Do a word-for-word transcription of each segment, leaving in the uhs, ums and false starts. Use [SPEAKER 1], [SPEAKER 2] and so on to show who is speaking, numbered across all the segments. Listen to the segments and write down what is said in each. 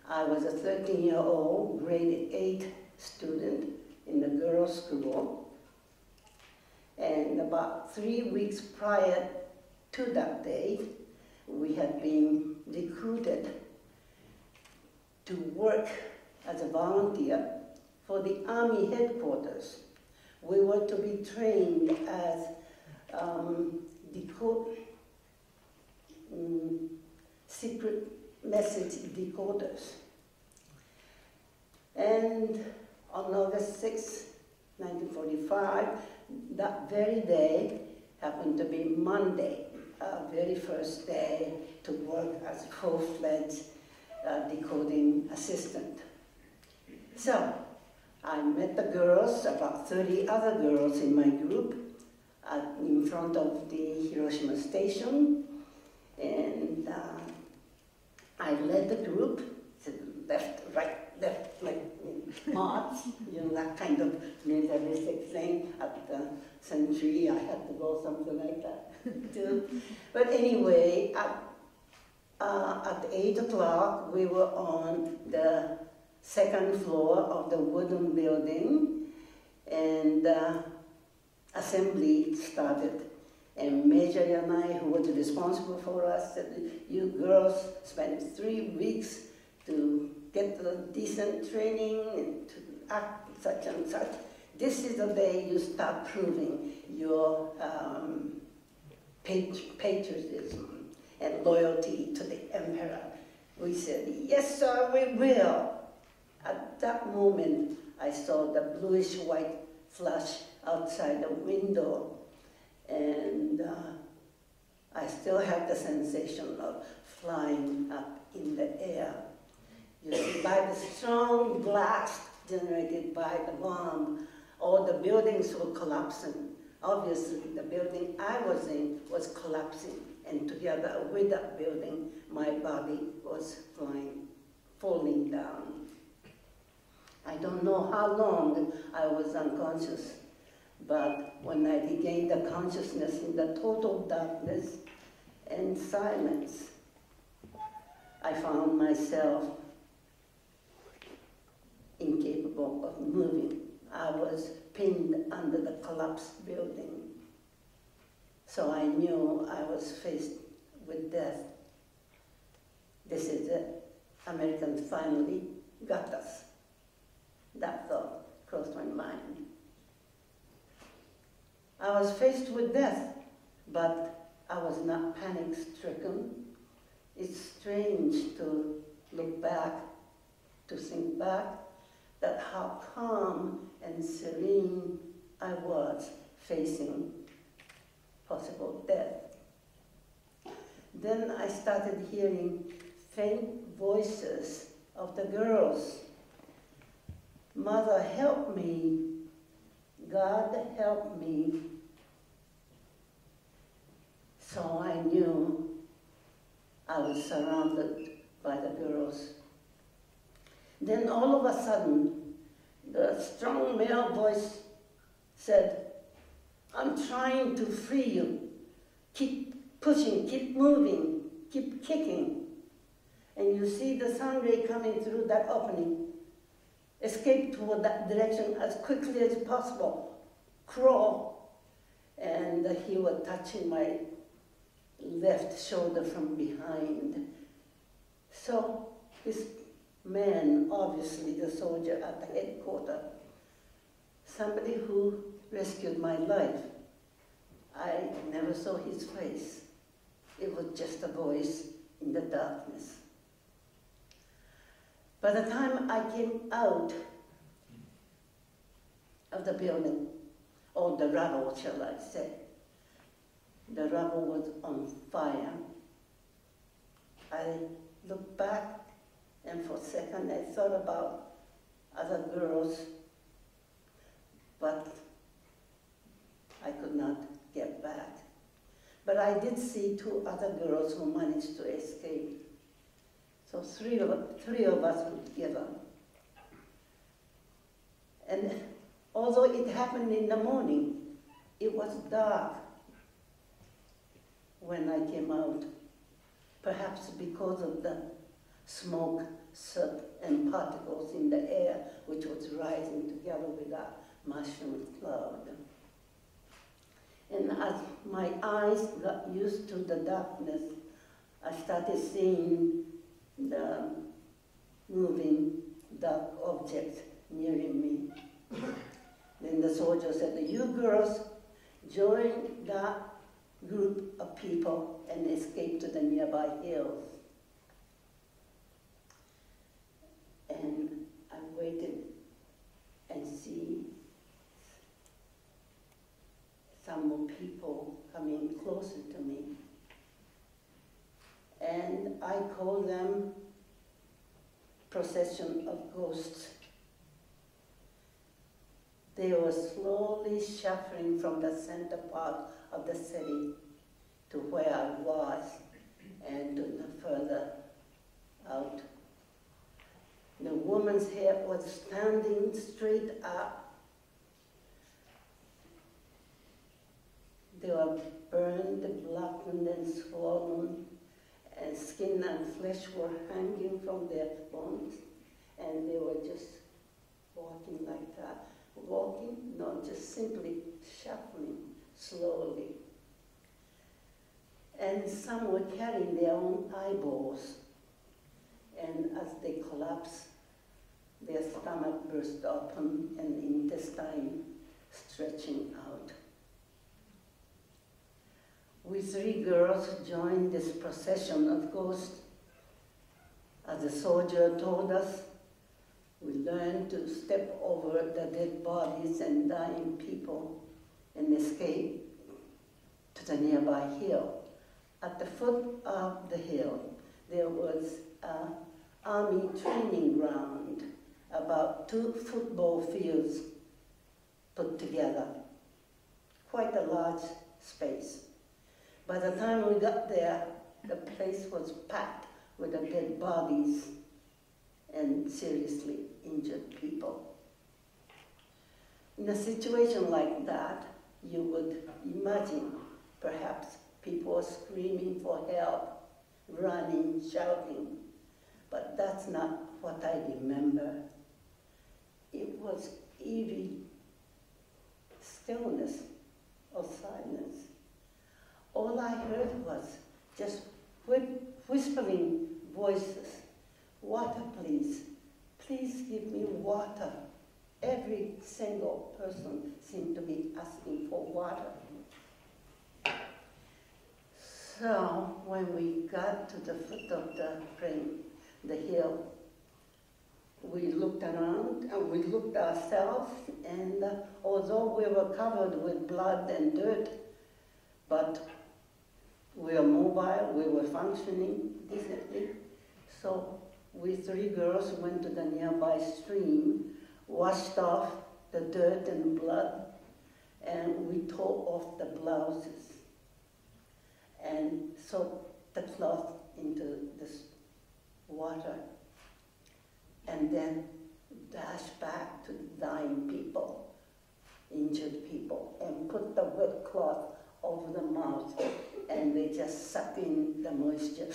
[SPEAKER 1] I was a thirteen-year-old, grade eight student in the girls' school. And about three weeks prior to that date, we had been recruited to work as a volunteer for the Army headquarters. We were to be trained as um, decode, um, secret message decoders. And on August sixth, nineteen forty-five, that very day happened to be Monday, our very first day to work as a full-fledged uh, decoding assistant. So I met the girls, about thirty other girls in my group, uh, in front of the Hiroshima station, and uh, I led the group, left, right, left, like march, you know, that kind of militaristic thing at the century. I had to go something like that too. But anyway, at, uh, at eight o'clock, we were on the second floor of the wooden building, and uh, assembly started. And Major Yanai, who was responsible for us, said, you girls spent three weeks to get the decent training and to act such and such. This is the day you start proving your um, patriotism and loyalty to the emperor. We said, yes, sir, we will. At that moment, I saw the bluish-white flash outside the window, and uh, I still have the sensation of flying up in the air. You see, by the strong blast generated by the bomb, all the buildings were collapsing. Obviously, the building I was in was collapsing, and together with that building, my body was flying, falling down. I don't know how long I was unconscious, but when I regained the consciousness in the total darkness and silence, I found myself incapable of moving. I was pinned under the collapsed building. So I knew I was faced with death. This is it. Americans finally got us. That thought crossed my mind. I was faced with death, but I was not panic-stricken. It's strange to look back, to think back, that how calm and serene I was facing possible death. Then I started hearing faint voices of the girls. Mother, help me. God, help me. So I knew I was surrounded by the girls. Then all of a sudden, the strong male voice said, I'm trying to free you. Keep pushing, keep moving, keep kicking. And you see the sun ray coming through that opening. Escape toward that direction as quickly as possible. Crawl. And he was touching my left shoulder from behind. So this man, obviously the soldier at the headquarters, somebody who rescued my life, I never saw his face. It was just a voice in the darkness. By the time I came out of the building, or the rubble, shall I say, the rubble was on fire. I looked back, and for a second I thought about other girls, but I could not get back. But I did see two other girls who managed to escape. So three of, three of us were together. And although it happened in the morning, it was dark when I came out, perhaps because of the smoke soot and particles in the air, which was rising together with a mushroom cloud. And as my eyes got used to the darkness, I started seeing the moving dark objects nearing me. Then the soldier said, "You girls join that group of people and escape to the nearby hills." And I waited and see some more people coming closer to me. And I call them procession of ghosts. They were slowly shuffling from the center part of the city to where I was and to the further out. The woman's hair was standing straight up. They were burned, blackened, and swollen, and skin and flesh were hanging from their bones, and they were just walking like that. Walking, not just simply shuffling slowly. And some were carrying their own eyeballs, and as they collapsed, their stomach burst open and intestine stretching out. We three girls joined this procession of ghosts. As the soldier told us, we learned to step over the dead bodies and dying people and escape to the nearby hill. At the foot of the hill, there was an army training ground, about two football fields put together, quite a large space. By the time we got there, the place was packed with the dead bodies and seriously injured people. In a situation like that, you would imagine perhaps people screaming for help, running, shouting, but that's not what I remember. It was eerie stillness or silence. All I heard was just whispering voices. "Water, please. Please give me water." Every single person seemed to be asking for water. So when we got to the foot of the train, the hill, we looked around and we looked ourselves, and uh, although we were covered with blood and dirt, but we were mobile, we were functioning decently. So we three girls went to the nearby stream, washed off the dirt and blood, and we tore off the blouses and soaked the cloth into this water, and then dashed back to the dying people, injured people, and put the wet cloth over the mouth, and they just suck in the moisture,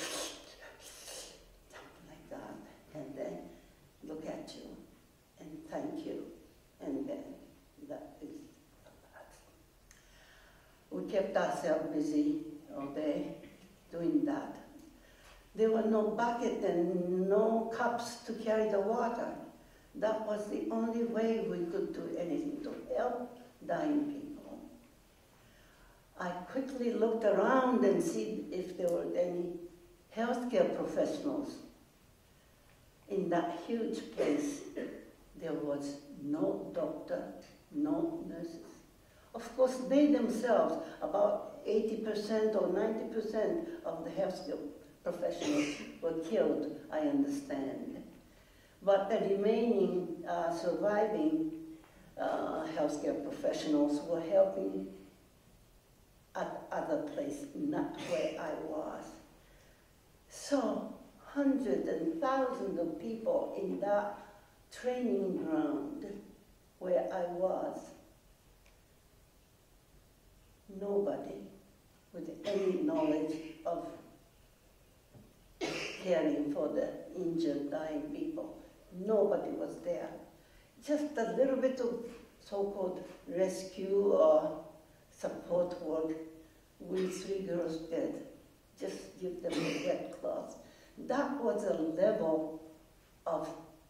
[SPEAKER 1] something like that, and then look at you and thank you, and then that is that. We kept ourselves busy all day doing that. There were no bucket and no cups to carry the water. That was the only way we could do anything to help dying people. I quickly looked around and see if there were any healthcare professionals. In that huge place, there was no doctor, no nurses. Of course, they themselves, about eighty percent or ninety percent of the healthcare professionals were killed, I understand. But the remaining uh, surviving uh, healthcare professionals were helping at other places, not where I was. So hundreds and thousands of people in that training ground where I was. Nobody with any knowledge of caring for the injured, dying people. Nobody was there. Just a little bit of so-called rescue or support work we three girls did. Just give them a wet cloth. That was a level of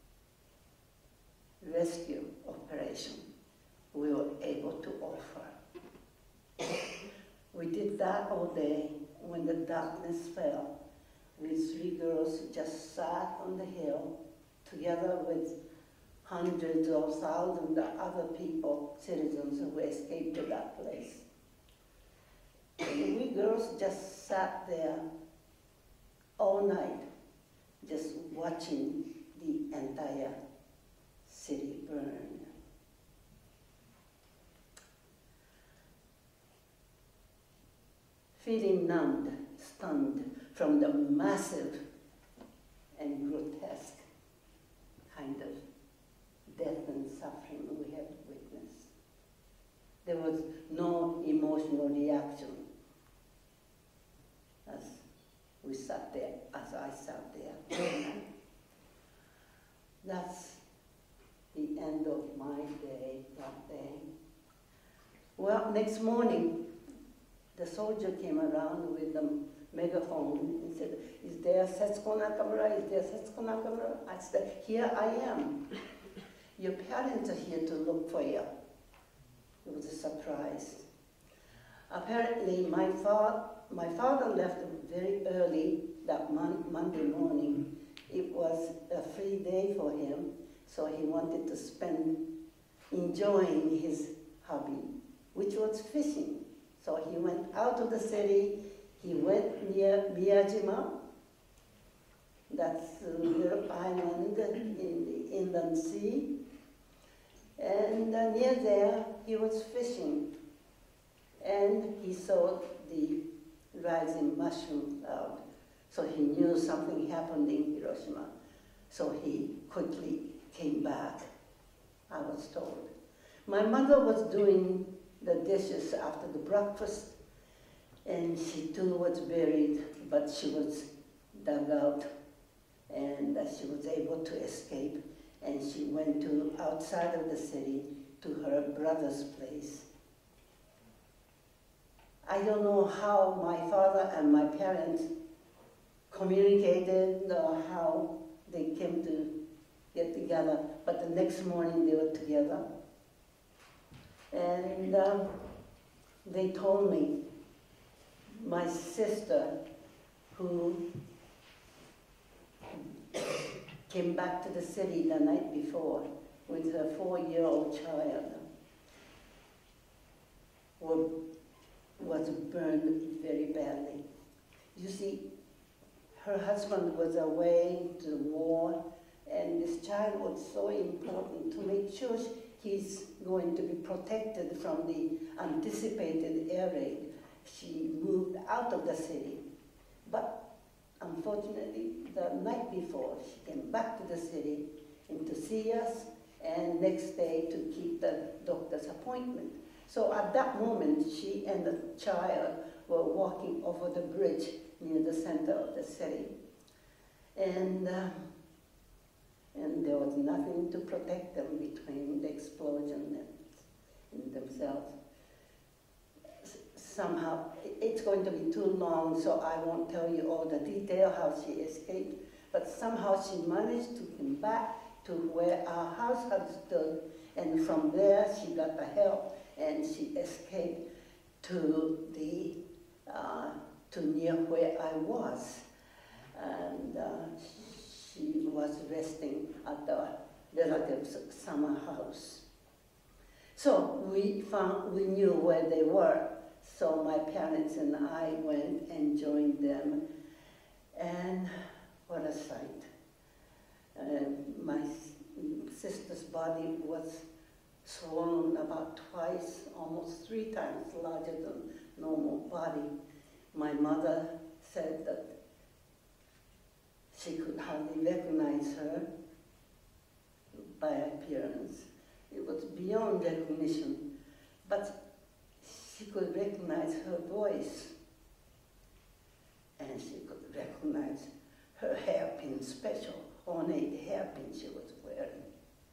[SPEAKER 1] rescue operation we were able to offer. We did that all day. When the darkness fell, we three girls just sat on the hill together with hundreds or thousands of other people, citizens who escaped to that place. And we girls just sat there all night, just watching the entire city burn. Feeling numbed, stunned from the massive and grotesque kind of death and suffering we had witnessed. There was no emotional reaction as we sat there, as I sat there. That's the end of my day that day. Well, next morning, the soldier came around with a megaphone and said, "Is there Setsuko Nakamura? Is there Setsuko Nakamura?" I said, "Here I am. Your parents are here to look for you." It was a surprise. Apparently, my, fa my father left very early that mon Monday morning. It was a free day for him, so he wanted to spend enjoying his hobby, which was fishing. So he went out of the city, he went near Miyajima, that's a little island in the inland sea, and uh, near there he was fishing, and he saw the rising mushroom cloud. So he knew something happened in Hiroshima. So he quickly came back, I was told. My mother was doing the dishes after the breakfast, and she too was buried, but she was dug out, and uh, she was able to escape, and she went to outside of the city to her brother's place. I don't know how my father and my parents communicated or how they came to get together, but the next morning they were together. And uh, they told me, my sister, who came back to the city the night before with her four-year-old child, were, was burned very badly. You see, her husband was away to the war, and this child was so important to make sure he's going to be protected from the anticipated air raid. She moved out of the city. But unfortunately, the night before, she came back to the city and to see us, and next day to keep the doctor's appointment. So at that moment, she and the child were walking over the bridge near the center of the city. And uh, And there was nothing to protect them between the explosion and, and themselves. S somehow, it's going to be too long, so I won't tell you all the detail how she escaped, but somehow she managed to come back to where our house had stood, and from there she got the help, and she escaped to the, uh, to near where I was. And uh, she was resting at the relative's summer house. So we found, we knew where they were. So my parents and I went and joined them. And what a sight. Uh, my sister's body was swollen about twice, almost three times larger than normal body. My mother said that she could hardly recognize her by appearance. It was beyond recognition, but she could recognize her voice, and she could recognize her hair. hairpin, special ornate hairpin she was wearing.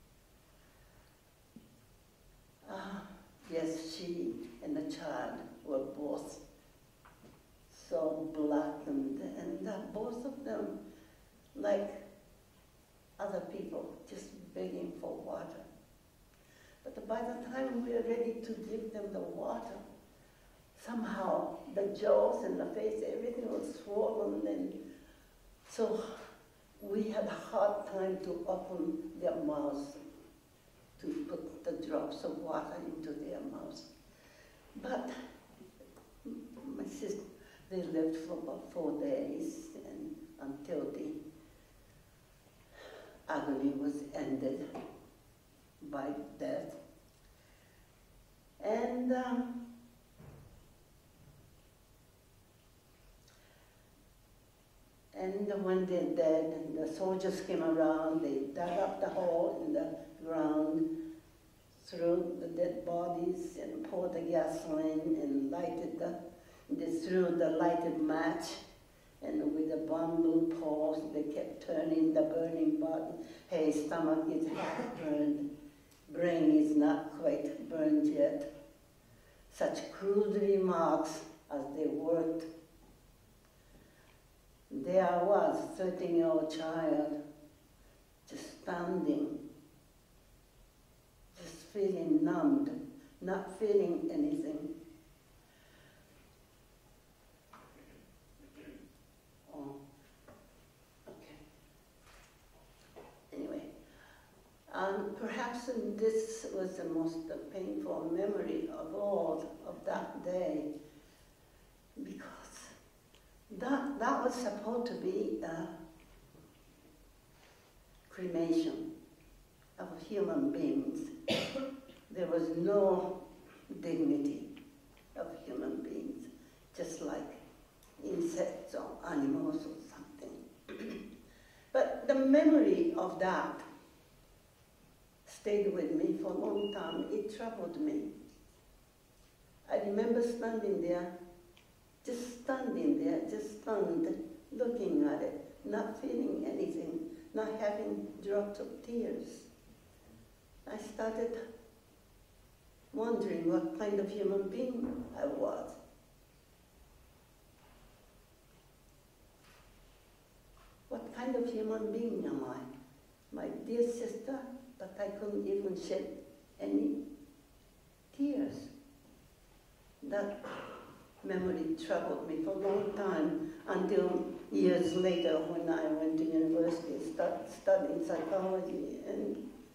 [SPEAKER 1] Ah, yes, she and the child were both so blackened, and uh, both of them, like other people, just begging for water. But by the time we were ready to give them the water, somehow the jaws and the face, everything was swollen, and so we had a hard time to open their mouths to put the drops of water into their mouths. But my sister, they lived for about four days and until the agony was ended by death. And um, and when they're dead, and the soldiers came around, they dug up the hole in the ground, threw the dead bodies and poured the gasoline and lighted the, they threw the lighted match, and with the bamboo poles, they kept turning the burning body. Hey, stomach is half burned, brain is not quite burned yet. Such crude remarks as they worked. There I was, thirteen-year-old child, just standing, just feeling numbed, not feeling anything. Oh, okay. Anyway, um, perhaps this was the most painful memory of all of that day, because That, that was supposed to be a cremation of human beings. There was no dignity of human beings, just like insects or animals or something. But the memory of that stayed with me for a long time. It troubled me. I remember standing there, just standing there, just stunned, looking at it, not feeling anything, not having drops of tears. I started wondering what kind of human being I was. What kind of human being am I? My dear sister, but I couldn't even shed any tears. That memory troubled me for a long time, until years later when I went to university, start studying psychology, and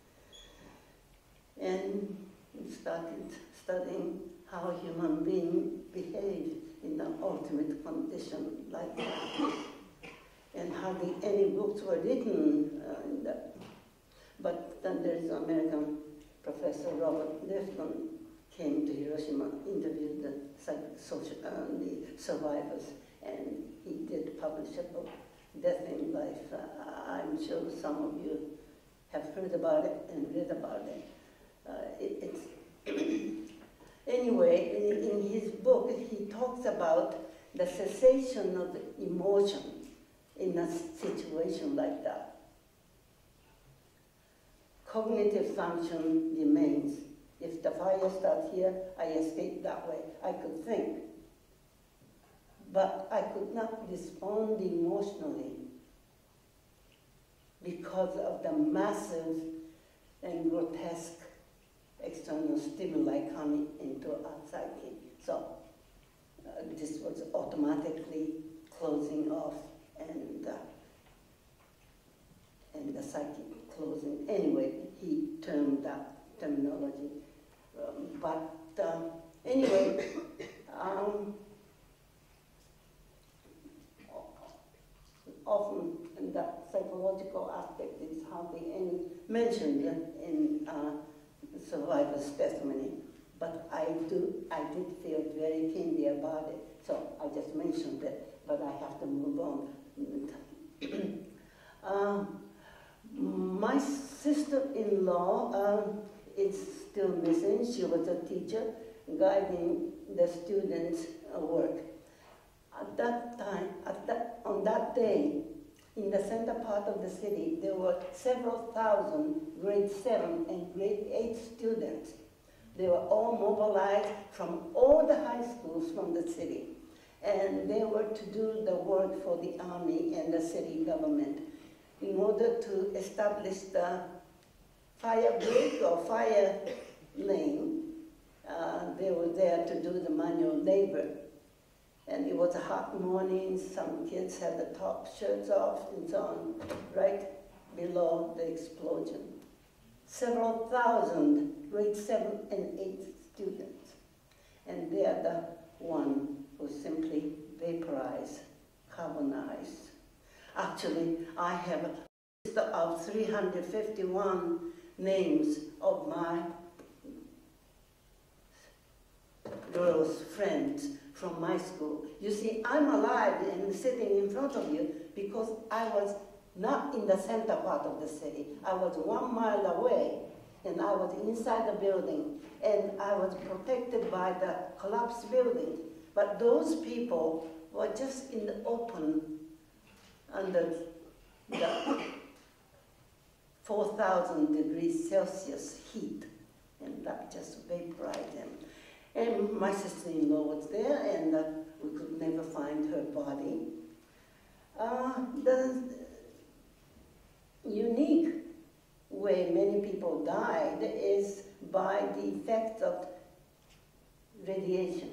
[SPEAKER 1] and started studying how human beings behave in the ultimate condition like that, and hardly any books were written. Uh, in that. But then there's an American professor, Robert Lifton, came to Hiroshima, interviewed the, social, uh, the survivors, and he did publish a book, Death in Life. Uh, I'm sure some of you have heard about it and read about it. Uh, it it's anyway, in, in his book, he talks about the cessation of emotion in a situation like that. Cognitive function remains. If the fire starts here, I escape that way. I could think. But I could not respond emotionally because of the massive and grotesque external stimuli coming into our psyche. So uh, this was automatically closing off, and, uh, and the psyche closing. Anyway, he termed that terminology. Um, but um, anyway, um, often in that psychological aspect is hardly any mentioned in uh, survivor's testimony. But I do, I did feel very keenly about it, so I just mentioned it. But I have to move on. um, my sister-in-law um, is still missing. She was a teacher guiding the students' work. At that time, at that, on that day, in the center part of the city, there were several thousand grade seven and grade eight students. They were all mobilized from all the high schools from the city. And they were to do the work for the army and the city government in order to establish the fire break or fire lane. Uh, they were there to do the manual labor. And it was a hot morning, some kids had the top shirts off and so on, right below the explosion. Several thousand grade seven and eight students. And they are the one who simply vaporized, carbonized. Actually, I have a list of three hundred fifty-one names of my girls' friends from my school. You see, I'm alive and sitting in front of you because I was not in the center part of the city. I was one mile away, and I was inside the building, and I was protected by the collapsed building. But those people were just in the open under the four thousand degrees Celsius heat, and that just vaporized them. And my sister-in-law was there, and uh, we could never find her body. Uh, the unique way many people died is by the effects of radiation.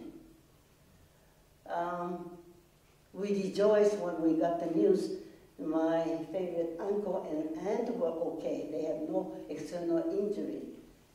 [SPEAKER 1] Um, we rejoiced when we got the news. My favorite uncle and aunt were okay. They had no external injury.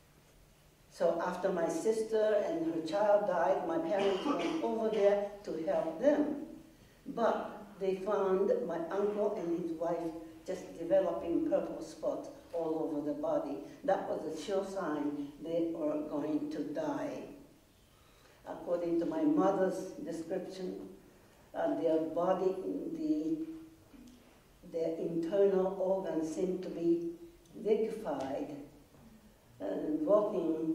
[SPEAKER 1] So after my sister and her child died, my parents went over there to help them. But they found my uncle and his wife just developing purple spots all over the body. That was a sure sign they were going to die. According to my mother's description, uh, their body, the, their internal organs seemed to be liquefied, and walking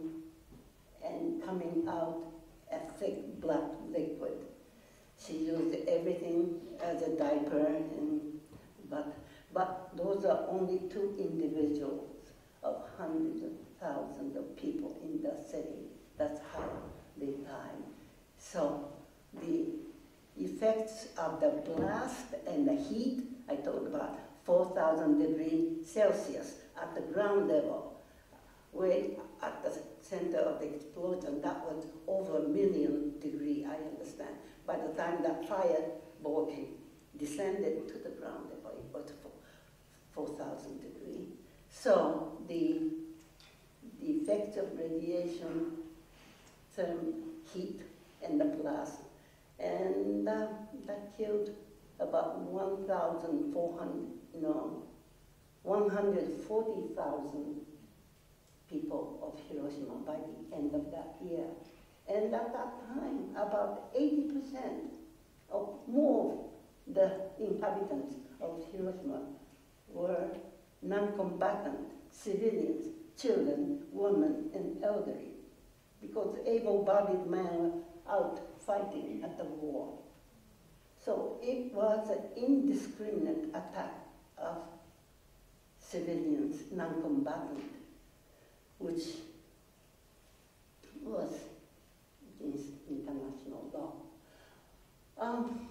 [SPEAKER 1] and coming out a thick black liquid. She used everything as a diaper, and, but, but those are only two individuals of hundreds of thousands of people in the city. That's how they died. So the effects of the blast and the heat, I talked about four thousand degrees Celsius at the ground level, where at the center of the explosion, that was over a million degrees, I understand. By the time that fire ball descended to the ground level, it was four thousand degrees. So the, the effects of radiation, thermal heat, and the blast, and uh, that killed about one thousand four hundred, no, one hundred forty thousand people of Hiroshima by the end of that year. And at that time, about eighty percent or more the inhabitants of Hiroshima were non-combatant civilians, children, women, and elderly, because able-bodied men were out fighting at the war. So it was an indiscriminate attack of civilians, non-combatant, which was against international law. Um,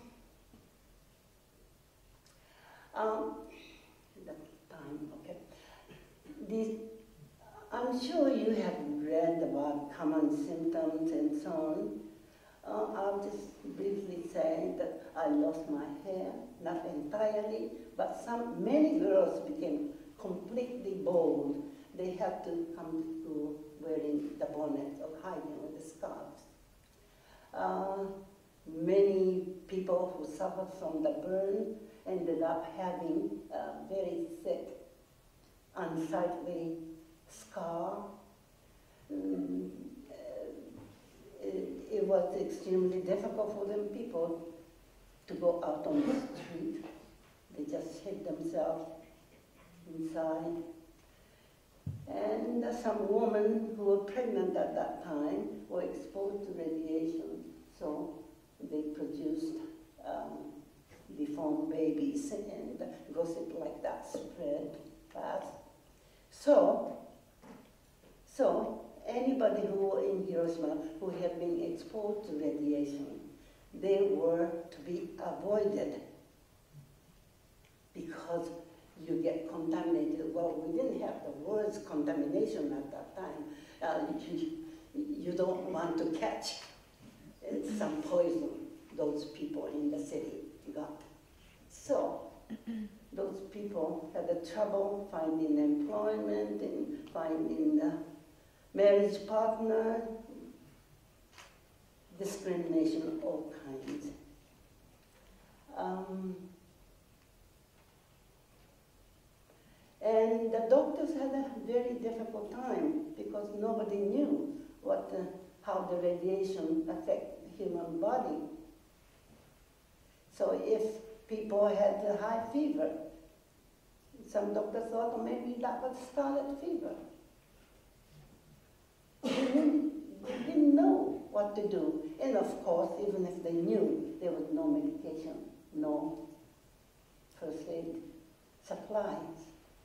[SPEAKER 1] um, the time, okay. This, I'm sure you have read about common symptoms and so on. Uh, I'll just briefly say that I lost my hair, not entirely, but some many girls became completely bald. They had to come to school wearing the bonnet or hiding with the scarves. Uh, many people who suffered from the burn ended up having a very thick, unsightly scar. Mm, uh, it, it was extremely difficult for them people to go out on the street. They just hid themselves inside. And uh, some women who were pregnant at that time were exposed to radiation, so they produced um, deformed babies, and the gossip like that spread fast. So, so anybody who were in Hiroshima who had been exposed to radiation, they were to be avoided because you get contaminated. Well, we didn't have the words contamination at that time. Uh, you, you don't want to catch uh, some poison those people in the city got. So those people had the trouble finding employment and finding a marriage partner, discrimination of all kinds. Um, and the doctors had a very difficult time because nobody knew what the, how the radiation affects the human body. So if people had a high fever, some doctors thought, oh, maybe that was scarlet fever. They didn't, they didn't know what to do. And of course, even if they knew, there was no medication, no first aid supplies.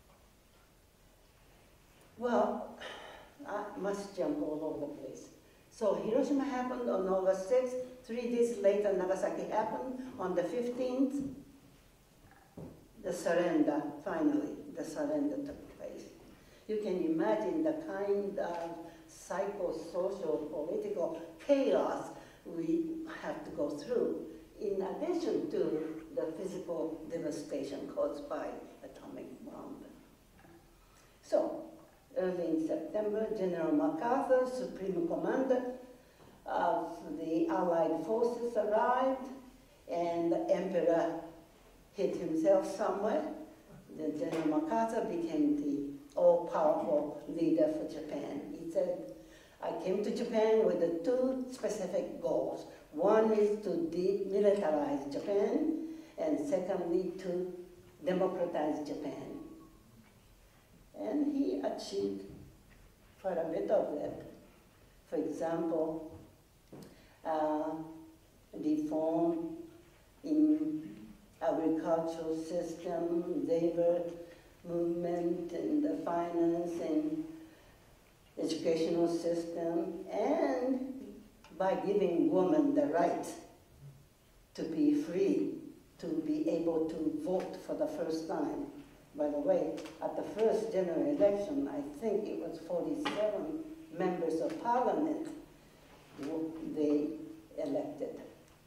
[SPEAKER 1] Well, I must jump all over the place. So Hiroshima happened on August sixth. Three days later, Nagasaki happened on the fifteenth. The surrender, finally, the surrender took place. You can imagine the kind of psychosocial, political chaos we have to go through, in addition to the physical devastation caused by atomic bomb. So, early in September, General MacArthur, Supreme Commander of the Allied forces, arrived, and the Emperor hid himself somewhere. The General MacArthur became the all-powerful leader for Japan. He said, I came to Japan with the two specific goals. One is to demilitarize Japan, and secondly, to democratize Japan. And he achieved quite a bit of that. For example, uh, reform in agricultural system, labor movement, and the finance and educational system, and by giving women the right to be free, to be able to vote for the first time. By the way, at the first general election, I think it was forty-seven members of parliament they elected.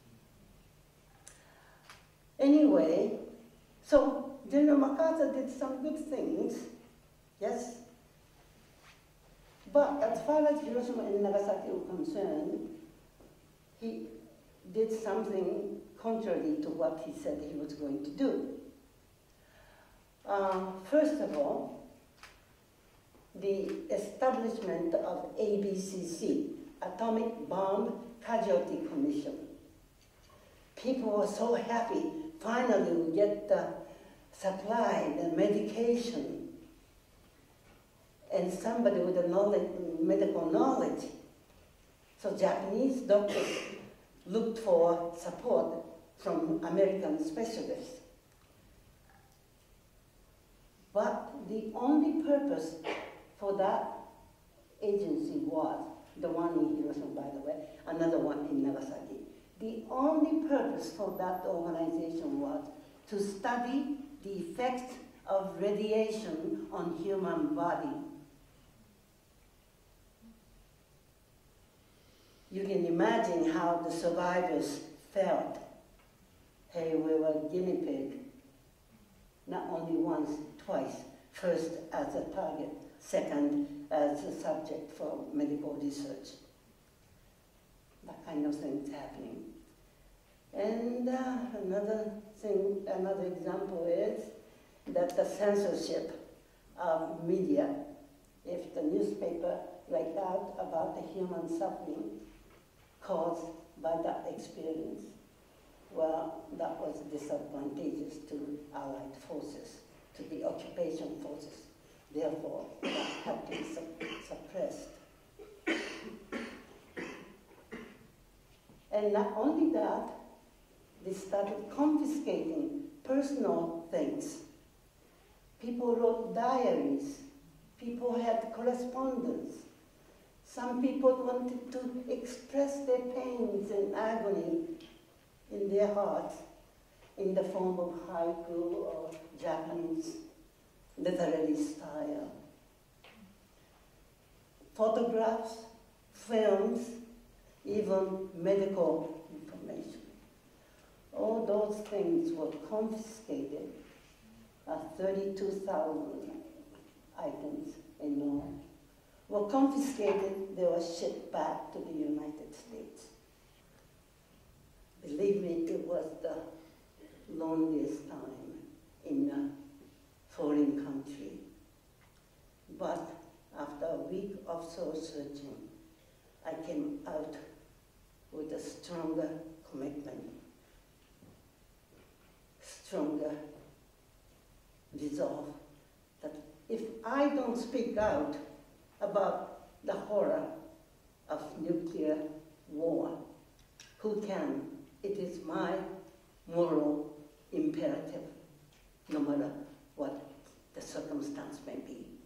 [SPEAKER 1] Anyway, so General MacArthur did some good things, yes? But as far as Hiroshima and Nagasaki were concerned, he did something contrary to what he said he was going to do. Uh, first of all, the establishment of A B C C, Atomic Bomb Casualty Commission. People were so happy, finally we get the supply, the medication, and somebody with the knowledge, medical knowledge. So Japanese doctors looked for support from American specialists. But the only purpose for that agency was, the one in Hiroshima, by the way, another one in Nagasaki. The only purpose for that organization was to study the effects of radiation on human body. You can imagine how the survivors felt. Hey, we were guinea pig. Not only once, twice. First as a target, second as a subject for medical research. That kind of thing is happening. And uh, another thing, another example is that the censorship of media, if the newspaper write out about the human suffering caused by that experience, well, that was disadvantageous to Allied forces, to the occupation forces. Therefore, that had to be su suppressed. And not only that, they started confiscating personal things. People wrote diaries. People had correspondence. Some people wanted to express their pains and agony in their hearts in the form of haiku or Japanese literary style. Photographs, films, even medical information. All those things were confiscated, uh, thirty-two thousand items in all. Were confiscated, they were shipped back to the United States. Believe me, it was the loneliest time in a foreign country. But after a week of soul searching, I came out with a stronger commitment, stronger resolve that if I don't speak out about the horror of nuclear war, who can? It is my moral imperative, no matter what the circumstance may be.